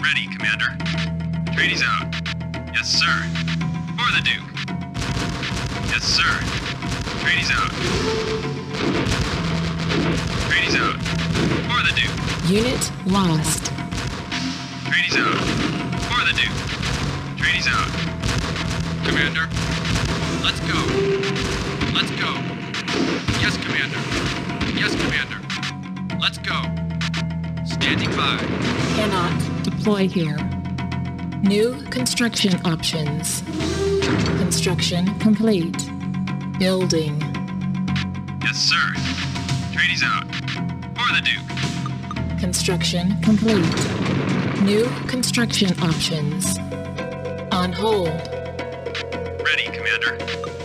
Ready, Commander. Trainees out. Yes, sir. For the Duke. Yes, sir. Trainees out. Trainees out. For the Duke. Unit lost. Trainees out. For the Duke. Trainees out. Commander. Let's go. Let's go. Yes, Commander. Yes, Commander. Let's go. Standing by. Cannot deploy here. New construction options. Construction complete. Building. Yes, sir. Trainees out. For the Duke. Construction complete. New construction options. On hold. Ready, Commander.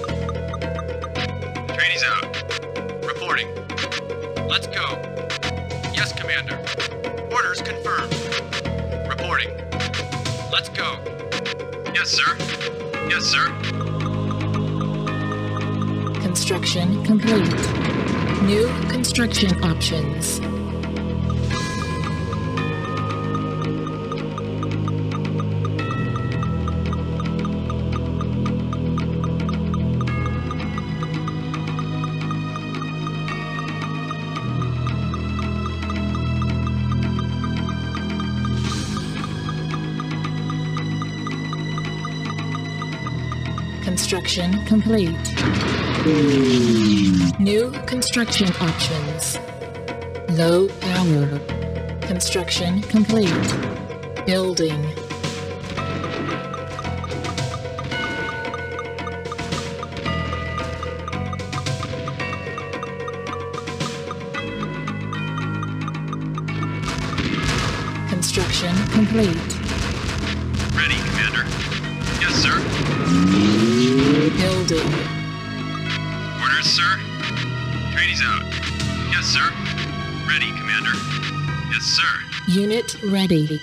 Trainees out. Reporting. Let's go. Yes, Commander. Orders confirmed. Reporting. Let's go. Yes, sir. Yes, sir. Construction complete. New construction options. Construction complete. New construction options. Low power. Construction complete. Building. Construction complete. Ready, Commander. Yes, sir. Building. Orders, sir. Trainees out. Yes, sir. Ready, Commander. Yes, sir. Unit ready.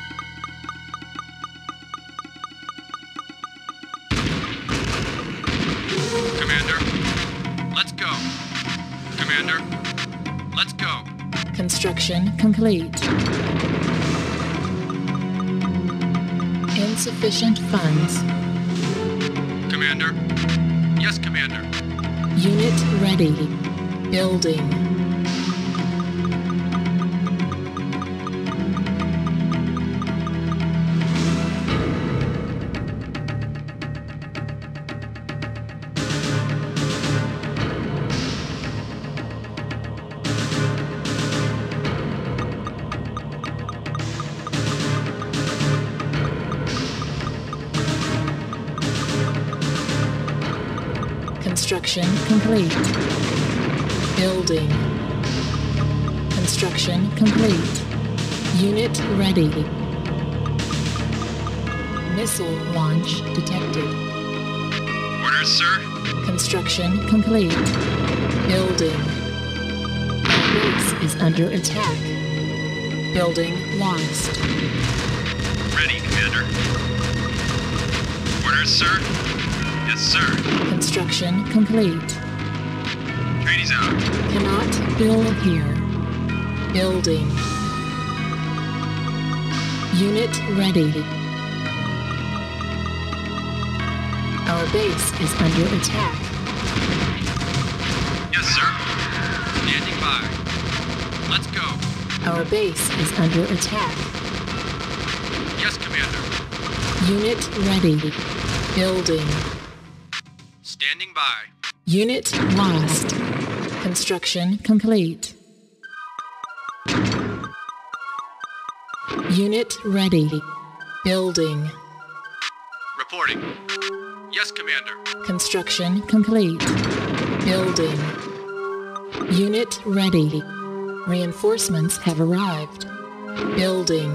Commander. Let's go. Commander. Let's go. Construction complete. Insufficient funds. Commander. Yes, Commander. Unit ready. Building. Construction complete. Building. Construction complete. Unit ready. Missile launch detected. Orders, sir. Construction complete. Building. Base is under attack. Building lost. Ready, Commander. Orders, sir. Yes, sir. Construction complete. Trainees out. Cannot build here. Building. Unit ready. Our base is under attack. Yes, sir. Standing by. Let's go. Our base is under attack. Yes, Commander. Unit ready. Building. Standing by. Unit lost. Construction complete. Unit ready. Building. Reporting. Yes, Commander. Construction complete. Building. Unit ready. Reinforcements have arrived. Building.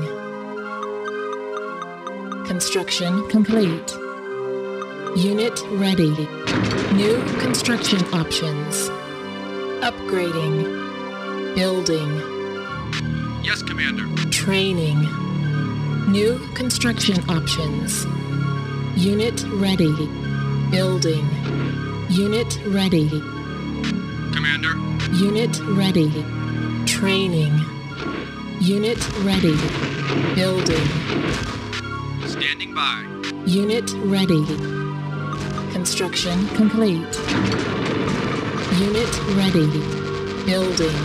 Construction complete. Unit ready. New construction options. Upgrading. Building. Yes, Commander. Training. New construction options. Unit ready. Building. Unit ready. Commander. Unit ready. Training. Unit ready. Building. Standing by. Unit ready. Construction complete. Unit ready. Building.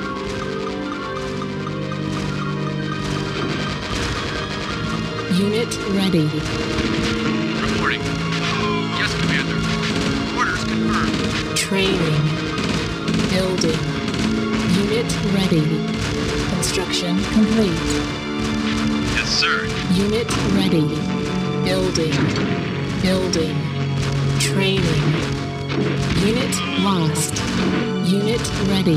Unit ready. Reporting. Yes, Commander. Orders confirmed. Training. Building. Unit ready. Construction complete. Yes, sir. Unit ready. Building. Building. Training. Unit lost. Unit ready.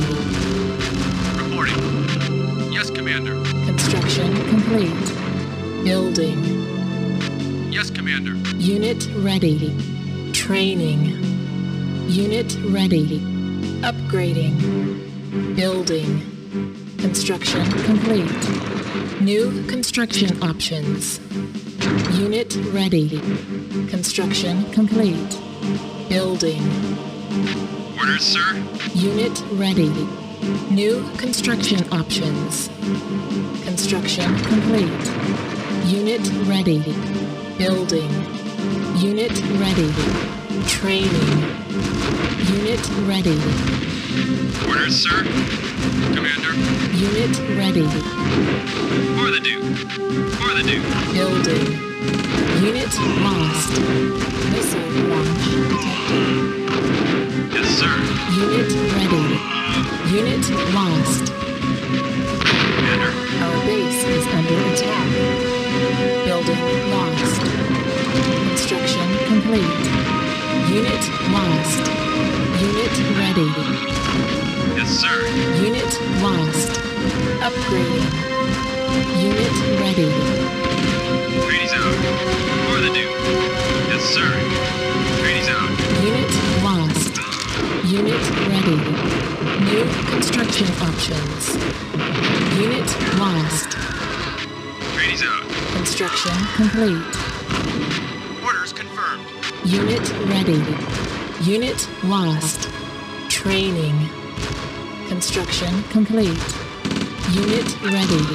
Reporting. Yes, Commander. Construction complete. Building. Yes, Commander. Unit ready. Training. Unit ready. Upgrading. Building. Construction complete. New construction options. Unit ready. Construction complete. Building. Orders, sir. Unit ready. New construction options. Construction complete. Unit ready. Building. Unit ready. Training. Unit ready. Orders, sir. Commander. Unit ready. For the Duke. For the Duke. Building. Unit lost. Missile launch detected. Yes, sir. Unit ready. Unit lost. Commander. Our base is under attack. Building lost. Construction complete. Unit lost. Unit ready. Yes, sir. Unit lost. Upgrading. Unit ready. Trainees out. For the Duke. Yes, sir. Trainees out. Unit lost. Unit ready. New construction options. Unit lost. Trainees out. Construction complete. Orders confirmed. Unit ready. Unit lost. Training. Construction complete. Unit ready.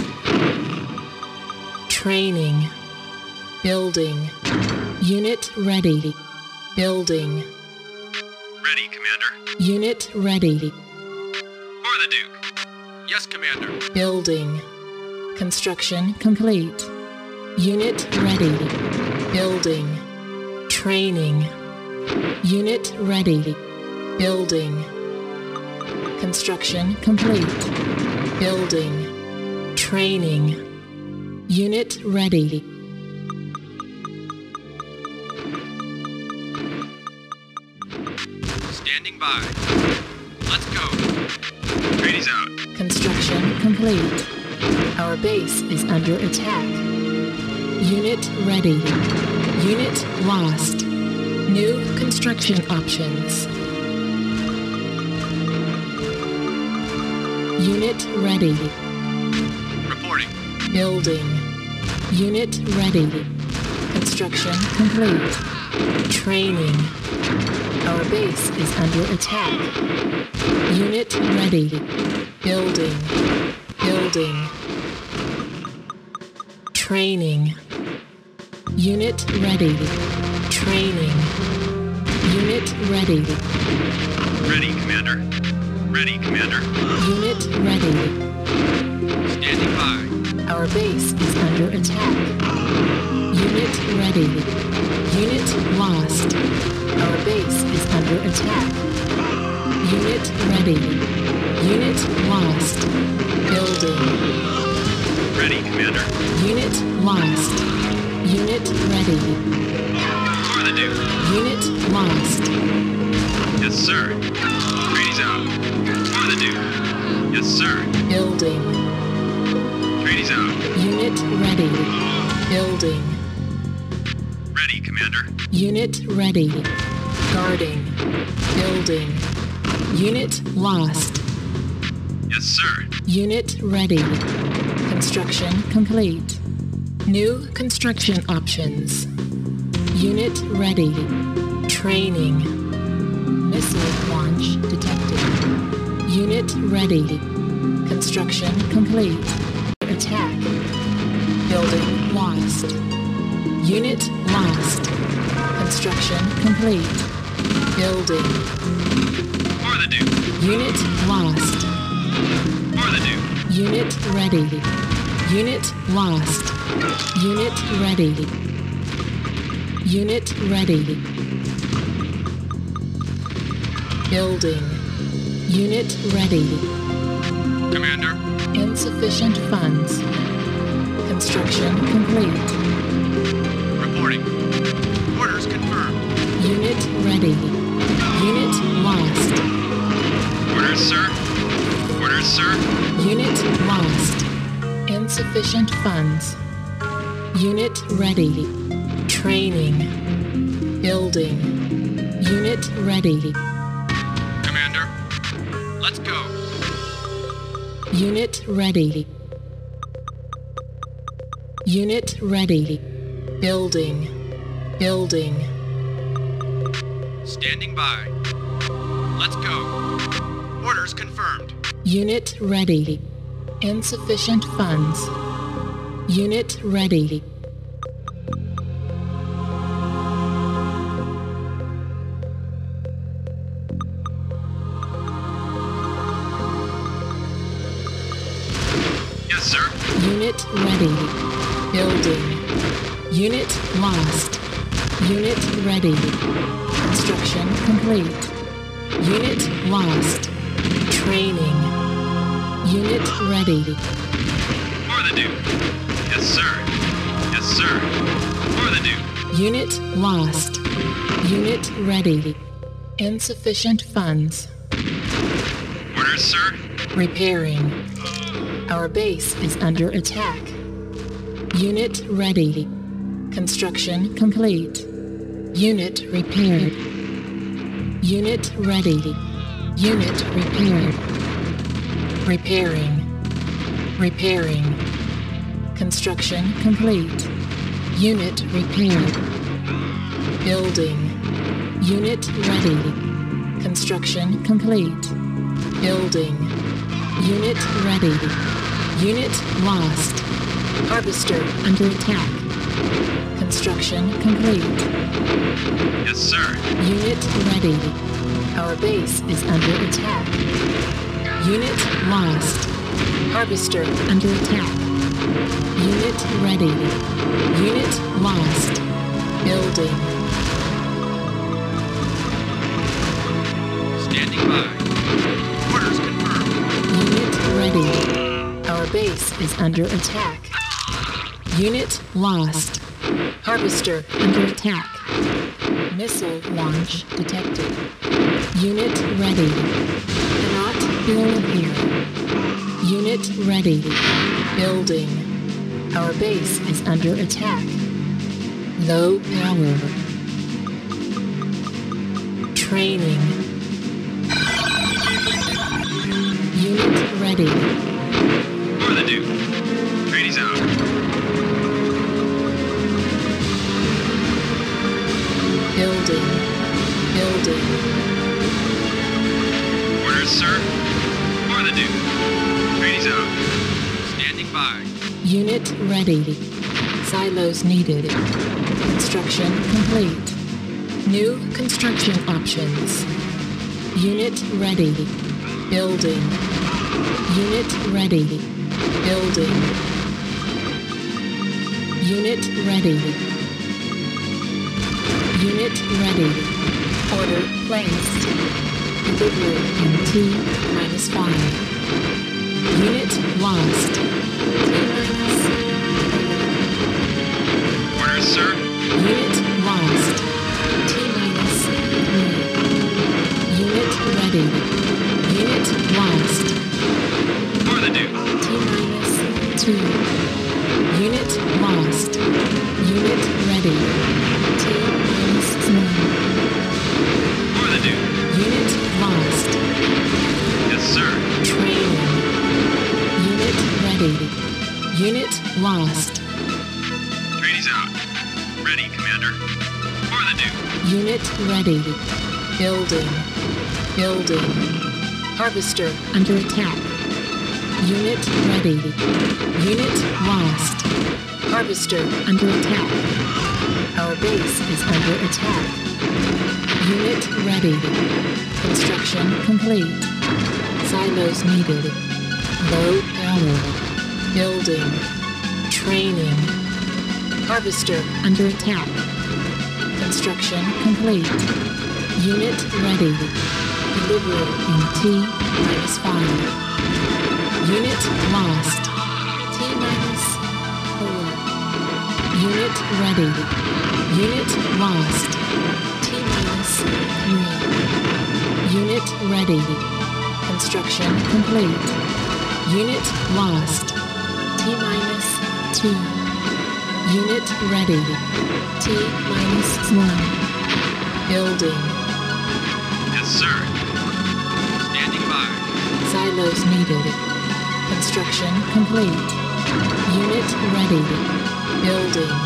Training. Building. Unit ready. Building. Ready, Commander. Unit ready. For the Duke. Yes, Commander. Building. Construction complete. Unit ready. Building. Training. Unit ready. Building. Construction complete. Building. Training. Unit ready. Standing by. Let's go. Trainees out. Construction complete. Our base is under attack. Unit ready. Unit lost. New construction options. Unit ready. Reporting. Building. Unit ready. Construction complete. Training. Our base is under attack. Unit ready. Building. Building. Training. Unit ready. Training. Unit ready. Ready, Commander. Ready, Commander. Unit ready. Standing by. Our base is under attack. Unit ready. Unit lost. Our base is under attack. Unit ready. Unit lost. Building. Ready, Commander. Unit lost. Unit ready. For the Duke. Unit lost. Yes, sir. Trainees out. For the Duke. Yes, sir. Building. Trainees out. Unit ready. Building. Ready, Commander. Unit ready. Guarding. Building. Unit lost. Yes, sir. Unit ready. Construction complete. New construction options. Unit ready. Training. Missile launch detected. Unit ready. Construction complete. Attack. Building lost. Unit lost. Construction complete. Building. For the Duke. Unit lost. For the Duke. Unit ready. Unit lost. Unit ready. Unit ready. Building. Unit ready. Commander. Insufficient funds. Construction complete. Reporting. Orders confirmed. Unit ready. Unit lost. Orders, sir. Orders, sir. Unit lost. Insufficient funds. Unit ready. Training. Building. Unit ready. Commander. Let's go. Unit ready. Unit ready. Building. Building. Standing by. Let's go. Orders confirmed. Unit ready. Insufficient funds. Unit ready. Yes, sir. Unit ready. Building. Unit lost. Unit ready. Construction complete. Unit lost. Training. Unit ready. For the Duke. Yes, sir. Yes, sir. For the Duke. Unit lost. Unit ready. Insufficient funds. Orders, sir. Repairing. Our base is under attack. Unit ready. Construction complete. Unit repaired. Unit ready. Unit repaired. Repairing. Repairing. Construction complete. Unit repaired. Building. Unit ready. Construction complete. Building. Unit ready. Unit lost. Harvester under attack. Construction complete. Yes, sir. Unit ready. Our base is under attack. Unit lost. Harvester under attack. Unit ready. Unit lost. Building. Standing by. Orders confirmed. Unit ready. Our base is under attack. Unit lost. Harvester under attack. Missile launch detected. Unit ready. Cannot build here. Unit ready. Building. Our base is under attack. Low power. Training. Unit ready. For the Duke. Trainees out. Building. Building. Orders, sir. For the Duke. Trainees out. Standing by. Unit ready. Silos needed. Construction complete. New construction options. Unit ready. Building. Unit ready. Building. Unit ready. Unit ready. Order placed. Delivery in T-5. Unit lost. T-minus. Orders, sir. Unit lost. T-minus 3. Unit ready. Unit lost. For the Duke. T-minus 2. Unit lost. Unit ready. T-minus 1. For the Duke. Unit lost. Yes, sir. Training. Unit ready. Unit lost. Trainees out. Ready, Commander. For the Duke. Unit ready. Building. Building. Harvester under attack. Unit ready. Unit lost. Harvester under attack. Our base is under attack. Unit ready. Construction complete. Silos needed. Low power. Building. Training. Harvester under attack. Construction complete. Unit ready. Delivery in T-5. Unit lost. T-4. Unit ready. Unit lost. T-3. Unit ready. Construction complete. Unit lost. T-2. Unit ready. T-1. Building. Yes, sir. Standing by. Silos needed. Construction complete. Unit ready. Building.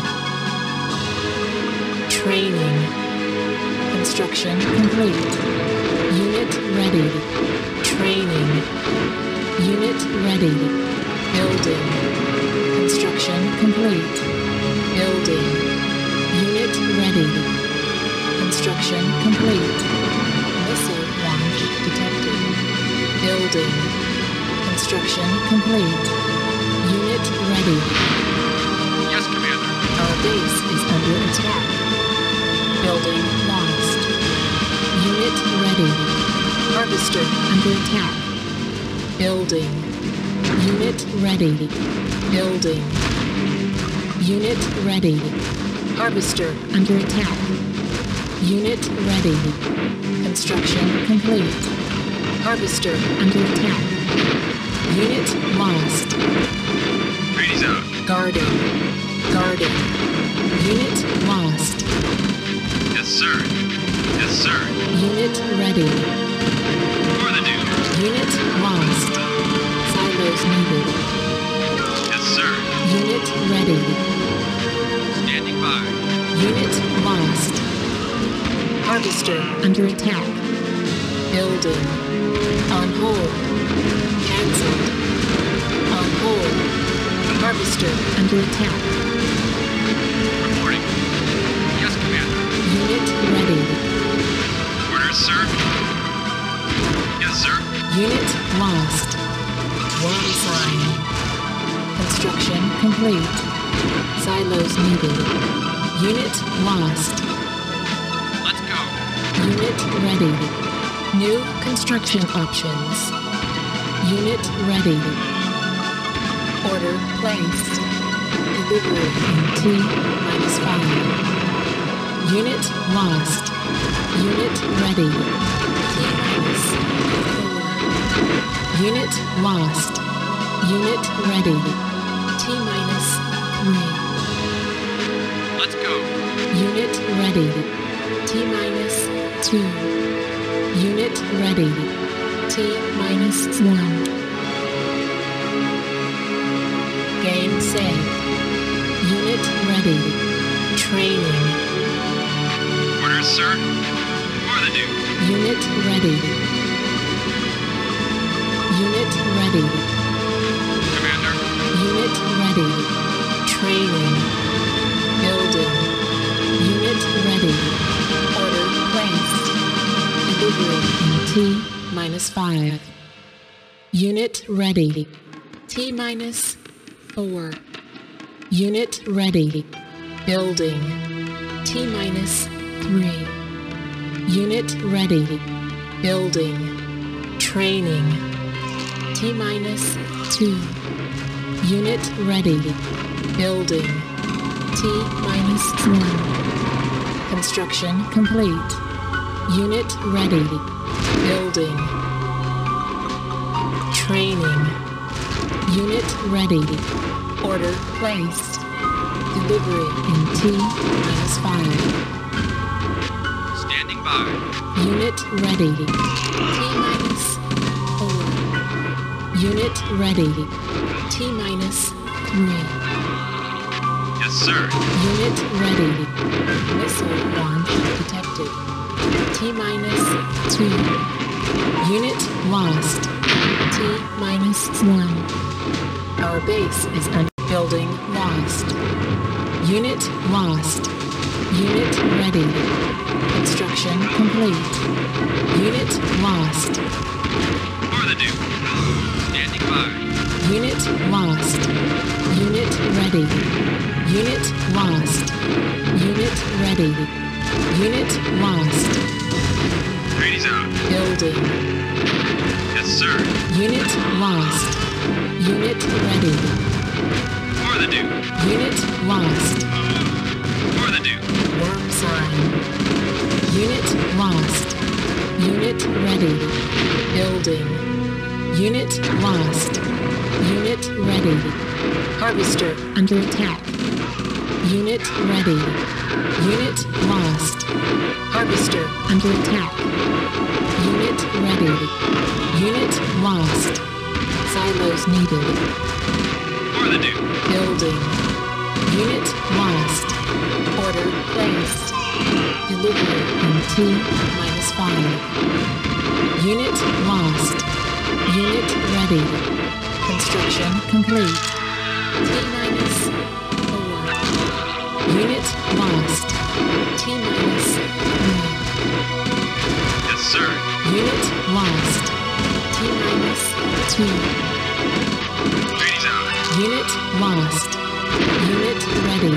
Training. Construction complete. Unit ready. Training. Unit ready. Building. Construction complete. Building. Unit ready. Construction complete. Missile launch detected. Building. Construction complete. Unit ready. Yes, Commander. Our base is under attack. Building lost. Unit ready. Harvester under attack. Building. Unit ready. Building. Unit ready. Harvester under attack. Unit ready. Construction complete. Harvester under attack. Unit lost. Trainees out. Guarding. Guarding. Unit lost. Yes, sir. Yes, sir. Unit ready. For the Duke. Unit lost. Silos needed. Yes, sir. Unit ready. Standing by. Unit lost. Harvester under attack. Building. On hold. Cancelled. On hold. Harvester under attack. Reporting. Yes, Commander. Unit ready. Orders, sir. Yes, sir. Unit lost. One sign. Construction complete. Silos needed. Unit lost. Let's go. Unit ready. New construction options. Unit ready. Order placed. Delivery in T-5. Unit lost. Unit ready. T-4. Unit lost. Unit ready. T-3. Let's go. Unit ready. T-2. Unit ready. T-1. Game saved. Unit ready. Training. Orders, sir. For the Duke. Unit ready. Unit ready. Commander. Unit ready. Training. Building. Unit ready. Order placed. Delivery in T-5. Unit ready. T-4. Unit ready. Building. T-3. Unit ready. Building. Training. T-2. Unit ready. Building. T-1. Construction complete. Unit ready. Building. Training. Unit ready. Order placed. Delivery in T-5. Standing by. Unit ready. T-4. Unit ready. T-3. Yes, sir. Unit ready. Missile launch detected. T-2. Unit lost. T-1. Our base is under Building lost. Unit lost. Unit ready. Construction complete. Unit lost. For the Duke. Standing by. Unit lost. Unit ready. Unit lost. Unit ready. Unit lost. Trainees out. Building. Yes, sir. Unit lost. Unit ready. For the Duke. Unit lost. For the Duke. Worm sign. Unit lost. Unit ready. Building. Unit lost. Unit ready. Harvester under attack. Unit ready. Unit lost. Harvester under attack. Unit ready. Unit lost. Silos needed. For the Duke. Building. Unit lost. Order placed. Delivery in T-5. Unit lost. Unit ready. Construction complete. T-4. Unit lost. T-3. Yes, sir. Unit lost. T-2. Trainees out. Unit lost. Unit ready.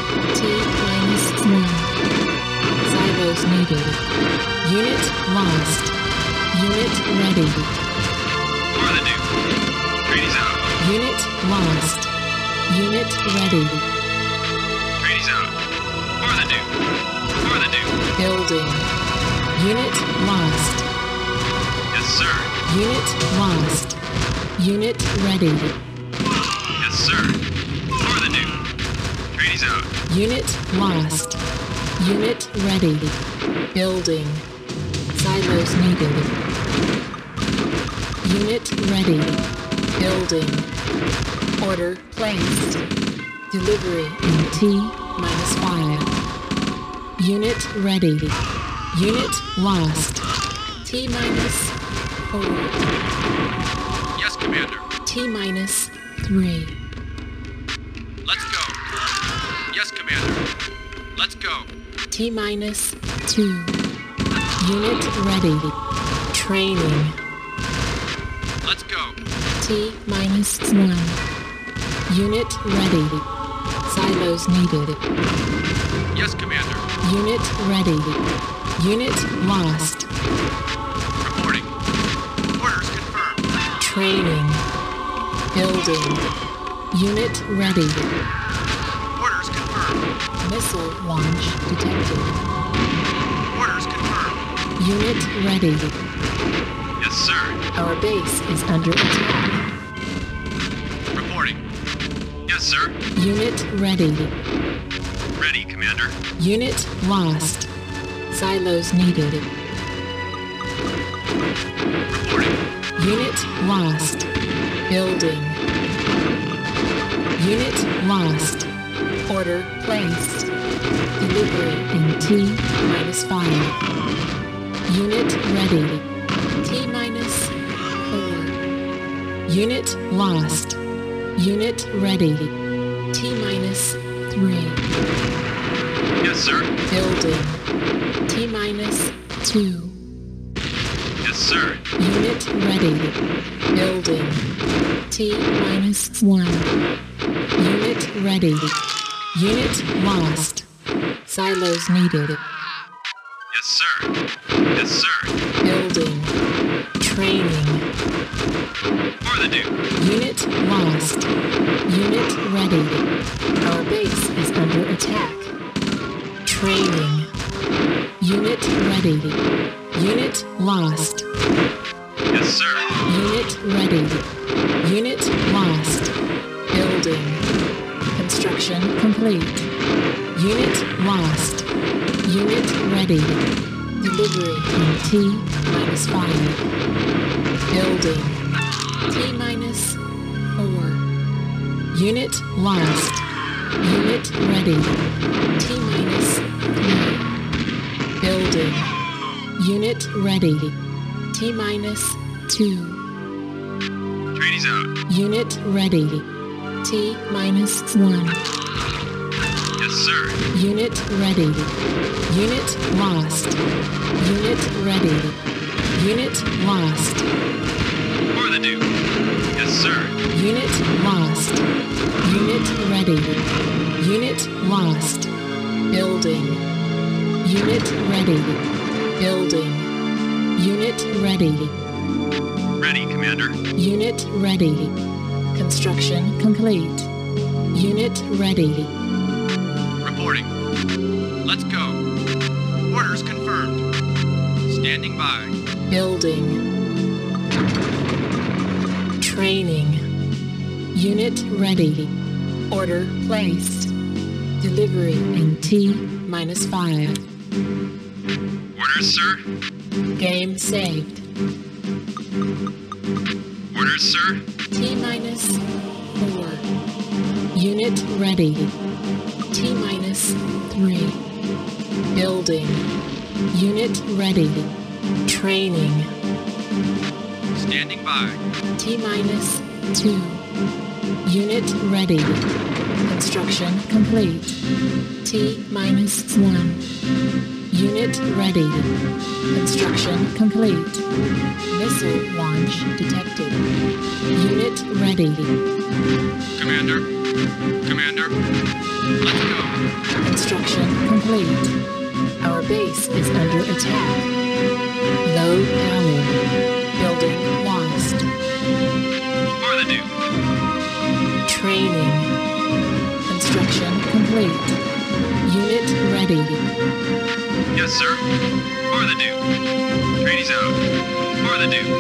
T-1. Silos needed. Unit lost. Unit ready. For the Duke. Trainees out. Unit lost. Unit ready. Trainees out. For the Duke. For the Duke. Building. Unit lost. Yes, sir. Unit lost. Unit ready. Yes, sir. For the Duke. Trainees out. Unit lost. Unit ready. Building. Silos needed. Unit ready. Building. Order placed. Delivery in T-5. Unit ready. Unit lost. T-4. Yes, Commander. T-3. Let's go. Yes, Commander. Let's go. T-2. Unit ready. Training. Let's go. T-1. Unit ready. Silos needed. Yes, Commander. Unit ready. Unit lost. Reporting. Orders confirmed. Training. Building. Unit ready. Orders confirmed. Missile launch detected. Orders confirmed. Unit ready. Yes, sir. Our base is under attack. Reporting. Yes, sir. Unit ready. Ready, Commander. Unit lost. Silos needed. Reporting. Unit lost. Building. Unit lost. Order placed. Delivery in T-5. Unit ready. T-4. Unit lost. Unit ready. T-3. Yes, sir. Building. T-2. Yes, sir. Unit ready. Building. T-1. Unit ready. Unit lost. Silos needed. Yes, sir. Yes, sir. Building. Training. For the Duke. Unit lost. Unit ready. Our base is under attack. Training. Unit ready. Unit lost. Yes, sir. Unit ready. Unit lost. Building. Construction complete. Unit lost. Unit ready. Delivery in T-5. Building. T-4. Unit lost. Unit ready. T-3. Building. Unit ready. T-2. Trainees out. Unit ready. T minus 1. Yes, sir. Unit ready. Unit lost. Unit ready. Unit lost. For the Duke. Yes, sir. Unit lost. Unit ready. Unit lost. Building. Unit ready. Building. Unit ready. Ready, Commander. Unit ready. Construction complete. Unit ready. Reporting. Let's go. Orders confirmed. Standing by. Building. Training. Unit ready. Order placed. Delivery in T minus 5. Orders, sir. Game saved. Orders, sir. T minus 4. Unit ready. T minus 3. Building. Unit ready. Training. Standing by. T minus 2. Unit ready. Construction complete. T minus 1. Unit ready. Construction complete. Missile launch detected. Unit ready. Commander. Commander. Let's go. Construction complete. Our base is under attack. Low power. Building lost. For the Duke. Training. Construction complete. Unit ready. Yes, sir. For the Duke. Trainees out. For the Duke.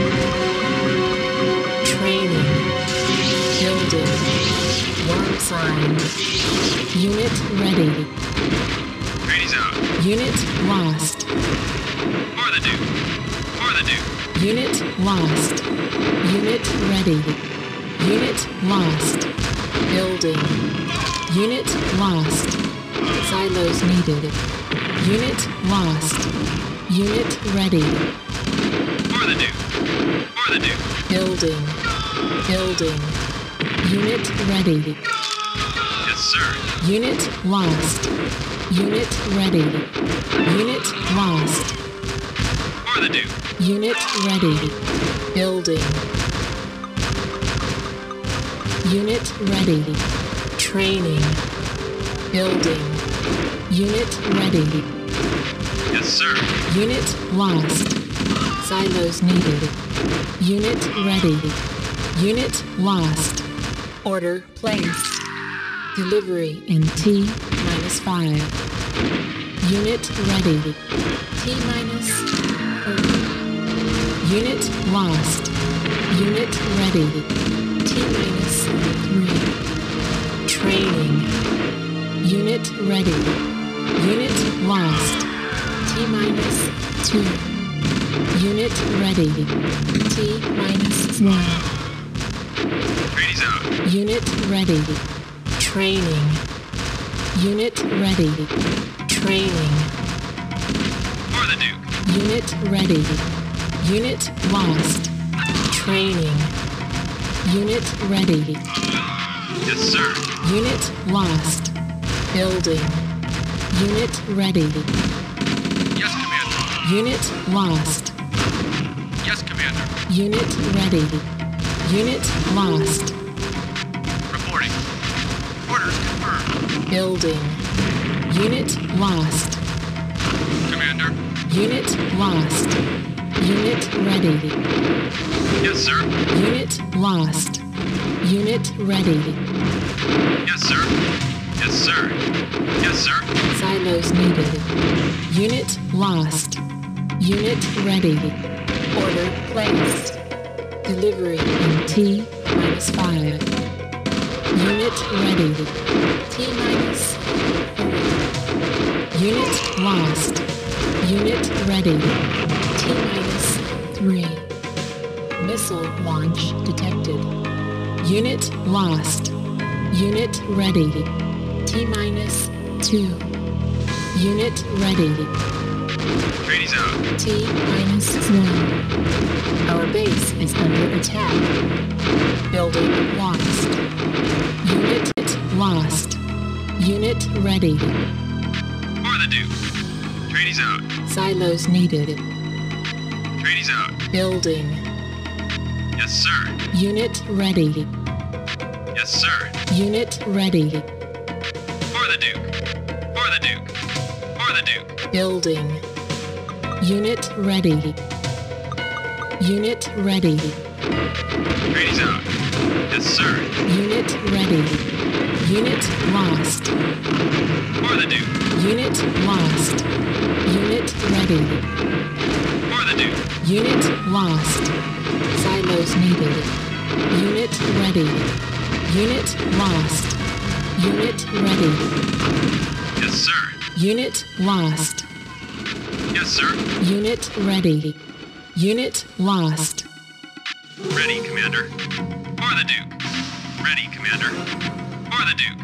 Training. Building. Warp sign. Unit ready. Trainees out. Unit lost. For the Duke. For the Duke. Unit lost. Unit ready. Unit lost. Building. Unit lost. Silos needed. Unit lost. Unit ready. For the Duke. For the Duke. Building. Building. Unit ready. Yes, sir. Unit lost. Unit ready. Unit lost. For the Duke. Unit ready. Building. Unit ready. Training. Building. Unit ready. Yes, sir. Unit lost. Silos needed. Unit ready. Unit lost. Order placed. Delivery in T minus 5. Unit ready. T minus 4. Unit lost. Unit ready. T minus 3. Training. Unit ready. Unit lost. T minus 2. Unit ready. T minus 1. Trainees out. Unit ready. Training. Unit ready. Training. For the Duke. Unit ready. Unit lost. Training. Unit ready. Yes, sir. Unit lost. Building. Unit ready. Yes, Commander. Unit lost. Yes, Commander. Unit ready. Unit lost. Reporting. Orders confirmed. Building. Unit lost. Commander. Unit lost. Unit ready. Yes, sir. Unit lost. Unit ready. Yes, sir. Yes, sir. Yes, sir. Silos needed. Unit lost. Unit ready. Order placed. Delivery in T minus 5. Unit ready. T minus 4. Unit lost. Unit ready. T minus 3. Missile launch detected. Unit lost. Unit ready. T minus 2. Unit ready. Trainees out. T-1. Our base is under attack. Building lost. Unit lost. Unit ready. For the Duke. Trainees out. Silos needed. Trainees out. Building. Yes, sir. Unit ready. Yes, sir. Unit ready. For the Duke. For the Duke. For the Duke. Building. Unit ready. Unit ready. Trainees out. Yes, sir. Unit ready. Unit lost. For the Duke. Unit lost. Unit ready. For the Duke. Unit lost. Silos needed. Unit ready. Unit lost. Unit ready. Yes, sir. Unit lost. Yes, sir. Unit ready. Unit lost. Ready, Commander. For the Duke. Ready, Commander. For the Duke.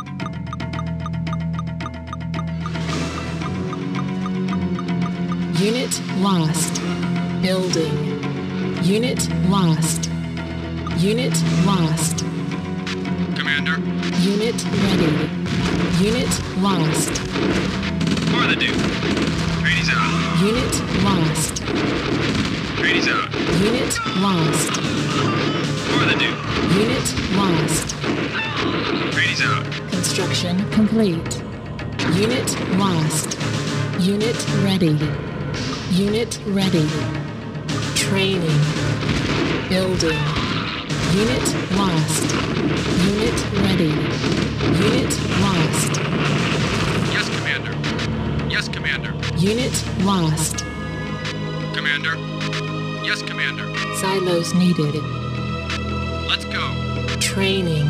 Unit lost. Building. Unit lost. Unit lost. Commander. Unit ready. Unit lost. For the Duke. Trainees out. Unit lost. Trainees out. Unit lost. For the Duke. Unit lost. Trainees out. Construction complete. Unit lost. Unit ready. Unit ready. Training. Building. Unit lost. Unit ready. Unit lost. Yes, Commander. Yes, Commander. Unit lost. Commander. Yes, Commander. Silos needed. Let's go. Training.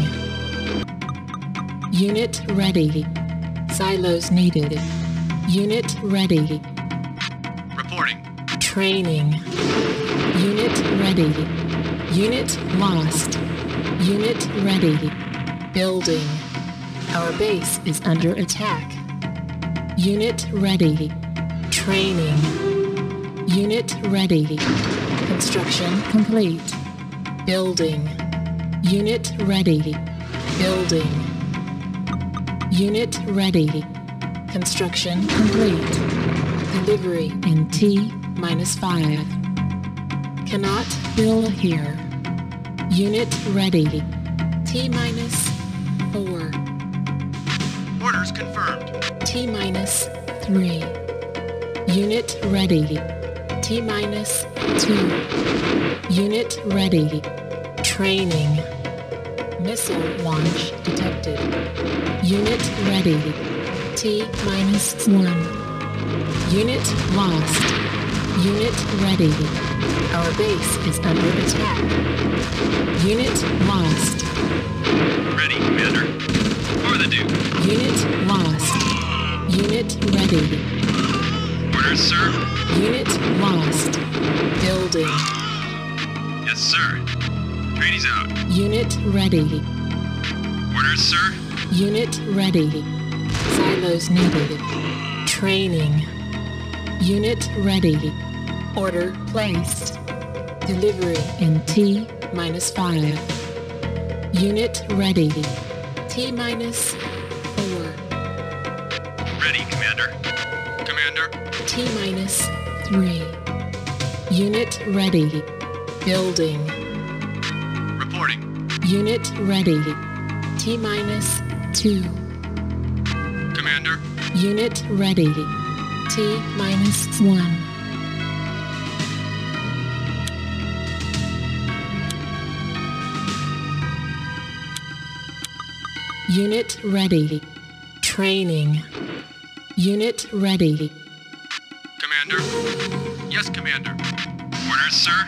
Unit ready. Silos needed. Unit ready. Reporting. Training. Unit ready. Unit lost. Unit ready. Building. Our base is under attack. Unit ready. Training. Unit ready. Construction complete. Building. Unit ready. Building. Unit ready. Construction complete. Delivery in T-5. Cannot build here. Unit ready. T-4. Orders confirmed. T-3. Unit ready. T-2. Unit ready. Training. Missile launch detected. Unit ready. T-1. Unit lost. Unit ready. Our base is under attack. Unit lost. Ready, Commander. For the Duke. Unit lost. Unit ready. Orders, sir. Unit lost. Building. Yes, sir. Trainees out. Unit ready. Orders, sir. Unit ready. Silos needed. Training. Unit ready. Order placed. Delivery in T-5. Unit ready. T-4. Ready, Commander. Commander. T-3. Unit ready. Building. Reporting. Unit ready. T-2. Commander. Unit ready. T-1. Unit ready. Training. Unit ready. Commander. Yes, Commander. Orders, sir.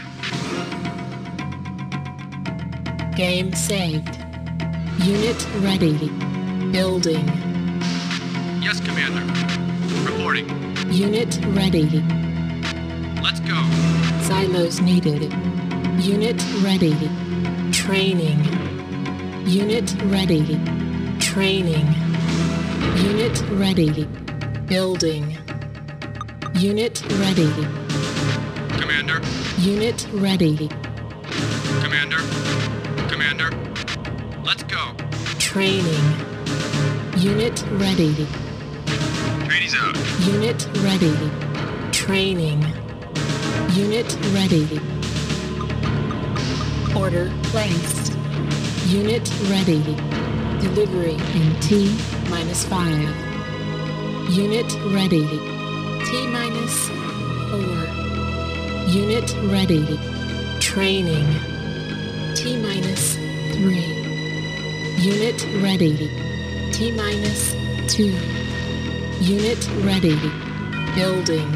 Game saved. Unit ready. Building. Yes, Commander. Reporting. Unit ready. Let's go. Silos needed. Unit ready. Training. Unit ready. Training. Unit ready. Building. Unit ready. Commander. Unit ready. Commander. Commander. Let's go. Training. Unit ready. Trainees out. Unit ready. Training. Unit ready. Order placed. Unit ready. Delivery in T-5. Unit ready. T-4. Unit ready. Training. T-3. Unit ready. T-2. Unit ready. Building.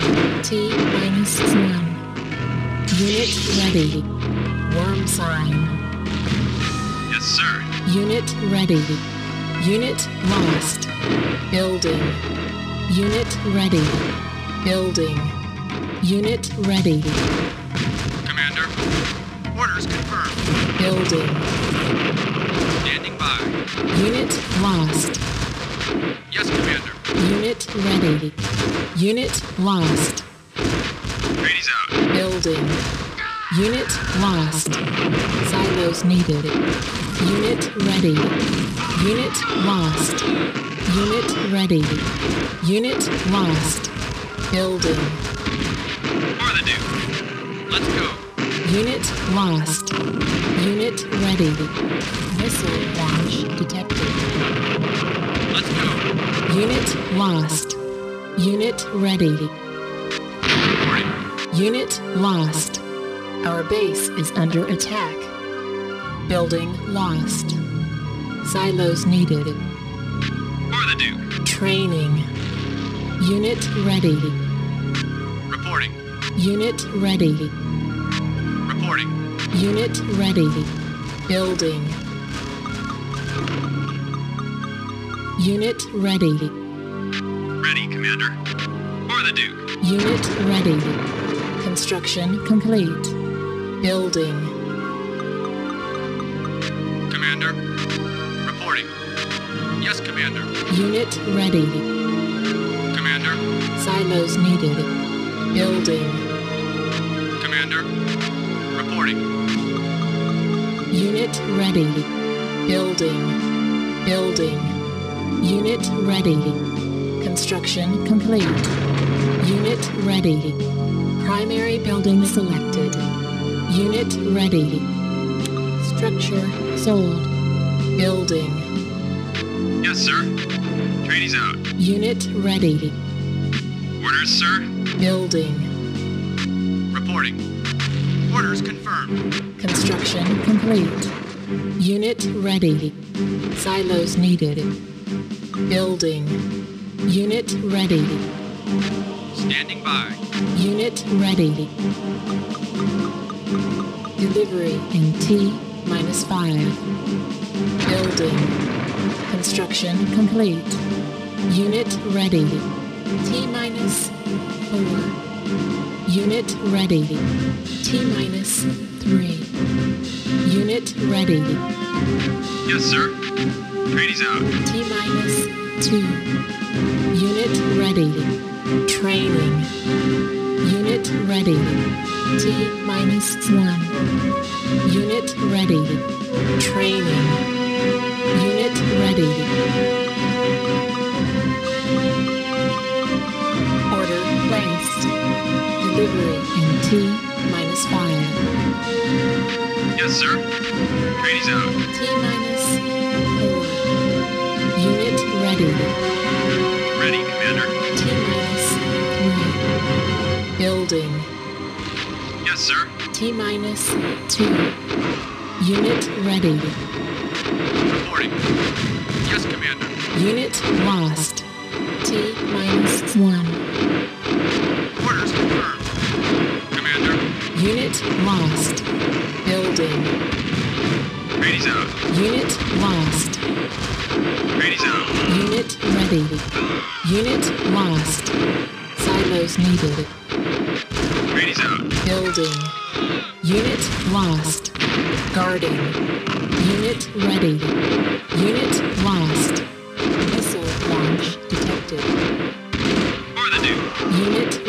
T-1. Unit ready. Worm sign. Yes, sir. Unit ready. Unit lost. Building. Unit ready. Building. Unit ready. Commander. Orders confirmed. Building. Standing by. Unit lost. Yes, Commander. Unit ready. Unit lost. Trainees out. Building. Unit lost. Silos needed. Unit ready. Unit lost. Unit ready. Unit lost. Building. For the Duke. Let's go. Unit lost. Unit ready. Missile launch detected. Let's go. Unit lost. Unit ready. Reporting. Unit lost. Our base is under attack. Building lost. Silos needed. For the Duke. Training. Unit ready. Reporting. Unit ready. Reporting. Unit ready. Building. Unit ready. Ready, Commander. For the Duke. Unit ready. Construction complete. Building. Commander. Reporting. Yes, Commander. Unit ready. Commander. Silos needed. Building. Commander. Reporting. Unit ready. Building. Building. Unit ready. Construction complete. Unit ready. Primary building selected. Unit ready. Structure sold. Building. Yes, sir. Trainees out. Unit ready. Orders, sir. Building. Reporting. Orders confirmed. Construction complete. Unit ready. Silos needed. Building. Unit ready. Standing by. Unit ready. Delivery in T-5. Building. Construction complete. Unit ready. T-4. Unit ready. T-3. Unit ready. Yes, sir. Trainees out. T-2. Unit ready. Training. Unit ready. T-1. Unit ready. Training. Unit ready. Order placed. Delivery in T-5. Yes, sir. Trainees out. T-4. Unit ready. Ready, Commander. T-3. Building. Yes, sir. T-2. Unit ready. Reporting. Yes, Commander. Unit lost. T-1. Orders confirmed. Commander. Unit lost. Building. Trainees out. Unit lost. Trainees out. Unit ready. Unit lost. Silos needed. Trainees out. Building. Unit lost. Guarding. Unit ready. Unit lost. Missile launch detected. For the Duke. Unit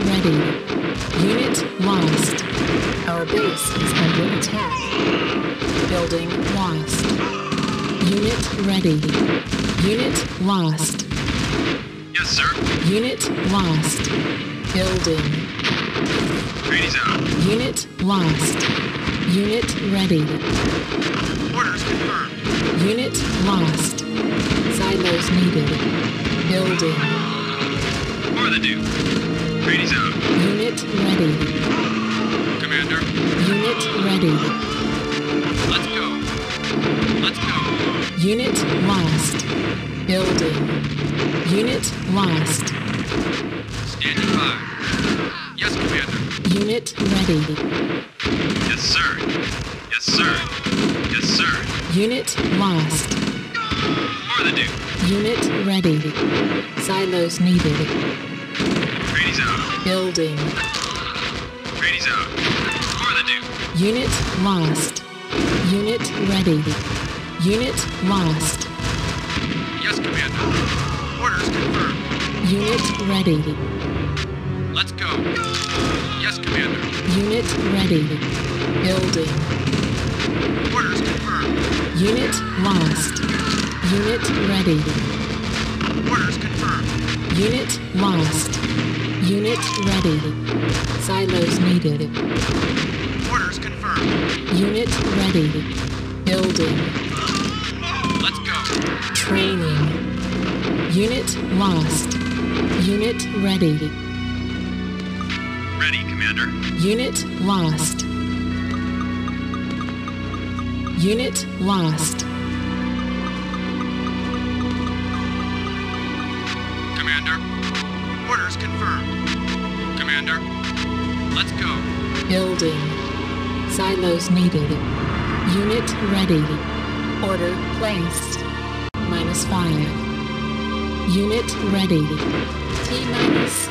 ready. Unit lost. Yes, sir. Unit lost. Building. Trainees out. Unit lost. Unit ready. Orders confirmed. Unit lost. Silos needed. Building. For the Duke. Trainees out. Unit ready. Commander. Unit ready. Let's go. Let's go. Unit lost. Building. Unit lost. Standing by. Yes, Commander. Unit ready. Yes, sir. Yes, sir. Yes, sir. Unit lost. For the Duke. Unit ready. Silos needed. Trainees out. Building. Trainees out. For the Duke. Unit lost. Unit ready. Unit lost. Yes, Commander. Orders confirmed. Unit ready. Let's go. Yes, Commander. Unit ready. Building. Orders confirmed. Unit lost. Unit ready. Orders confirmed. Unit lost. Unit ready. Silos needed. Orders confirmed. Unit ready. Building. Let's go. Training. Unit lost. Unit ready. Ready, Commander. Unit lost. Unit lost. Commander. Orders confirmed. Commander. Let's go. Building. Silos needed. Unit ready. Order placed. -5. Unit ready. T-.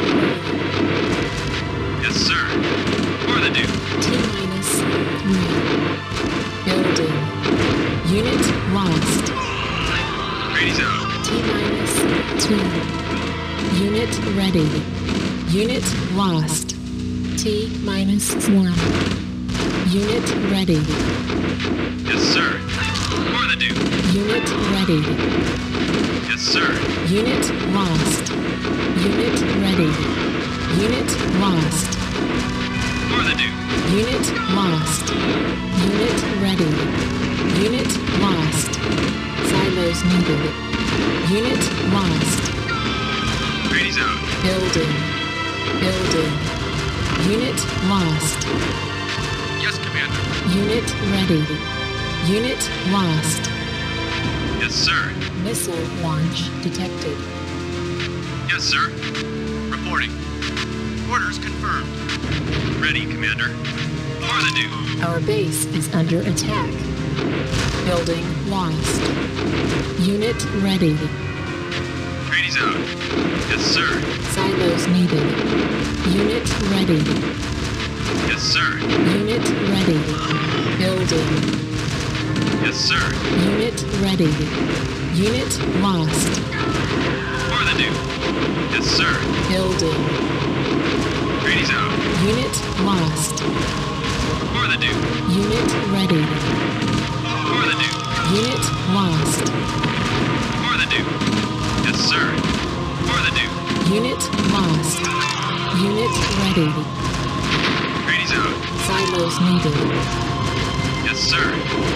Yes, sir. For the Duke. T-3. Building. Unit lost. Trainees out. T-2. Unit ready. Unit lost. T-1. Unit ready. Yes, sir. For the Duke. Unit ready. Yes, sir. Unit lost. Unit ready. Unit lost. For the Duke. Unit lost. Unit ready. Unit lost. Silos needed. Unit lost. Trainees out. Building. Building. Unit lost. Yes, Commander. Unit ready. Unit lost. Yes, sir. Missile launch detected. Yes, sir. Reporting. Orders confirmed. Ready, Commander. For the Duke. Our base is under attack. Building lost. Unit ready. Trainees out. Yes, sir. Silos needed. Unit ready. Yes, sir. Unit ready. Building. Yes, sir. Unit ready. Unit lost. For the Duke. Yes, sir. Building. Trainees out. Unit lost. For the Duke. Unit ready. For the Duke. Unit lost. For the Duke. Yes, sir. For the Duke. Unit lost. Unit ready. Trainees out. Silos needed. Yes, sir.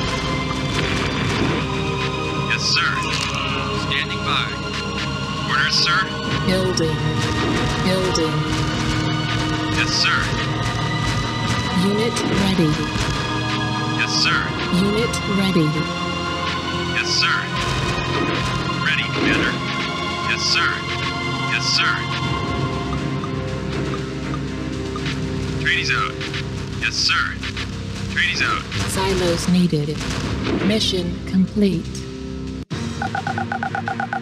Yes, sir. Standing by. Orders, sir. Building. Building. Yes, sir. Unit ready. Yes, sir. Unit ready. Yes, sir. Ready, Commander. Yes, sir. Yes, sir. Trainees out. Yes, sir. Trainees out. Silos needed. Mission complete.